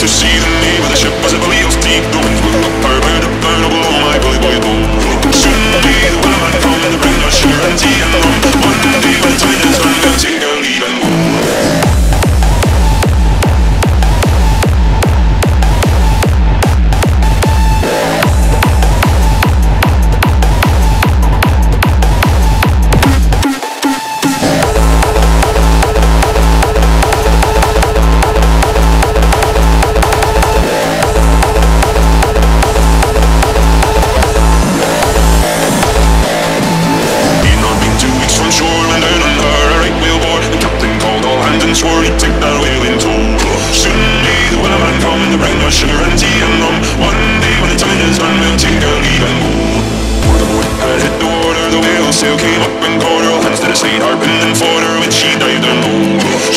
to see the name of the ship as it wheels deep. The winds blew up our bow to burn below my bully boy bow. Soon may the wellerman come to bring us sugar and tea and rum. One day when the time is done, we'll take our leave and go. Swore he'd take that whale in tow. Soon may the wellerman come to bring us sugar and tea and rum. One day when the time is done, we'll take our leave and go. Before the boat had hit the water, the whale sail came up and caught her. All hands to the slate, harping and fought her when she dived down low.